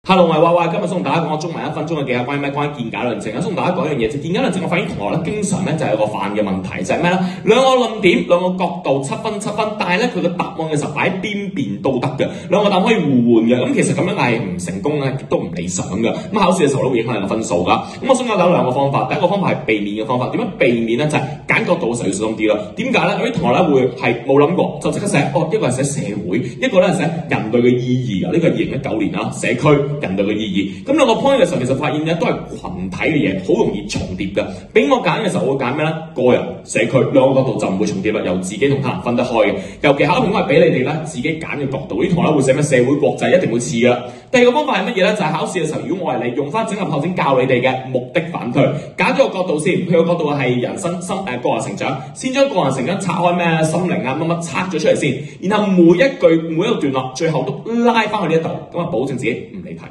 Hello， 我係 Y Y， 今日想同大家講個中文1分鐘嘅技巧，關於見解論證。想同大家講一樣嘢，就見解論證，我發現同學咧經常咧就係有個犯嘅問題，就係咩咧？兩個論點、兩個角度7分7分，但係咧佢個答案嘅時候擺喺邊邊都得嘅，兩個答案可以互換嘅。咁其實咁樣係唔成功咧，亦都唔理想嘅。咁考試嘅時候都會影響你個分數㗎。咁我想教大家兩個方法，第一個方法係避免嘅方法。點樣避免咧？就係揀角度嘅時候要小心啲啦。點解咧？有啲同學咧會係冇諗過就即刻寫，一個係寫社會，一個咧係寫人類嘅意義啊。呢個係2019年啊，社區人類嘅意義。咁兩個 point 嘅時候，其實發現咧都係群體嘅嘢，好容易重疊嘅。俾我揀嘅時候，我會揀咩咧？個人、社區兩個角度就唔會重疊啦，由自己同他人分得開嘅。尤其考評都係俾你哋咧自己揀嘅角度。啲同學會寫咩？社會國際一定會似㗎。第二個方法係乜嘢咧？就係考試嘅時候，如果我係你，用翻整合構整教你哋嘅目的反推，揀咗個角度先。佢個角度係人生個人成長，先將個人成長拆開咩心靈啊乜乜拆咗出嚟先，然後每一句每一個段落，最後都拉翻去呢一度，咁啊保證自己唔離題。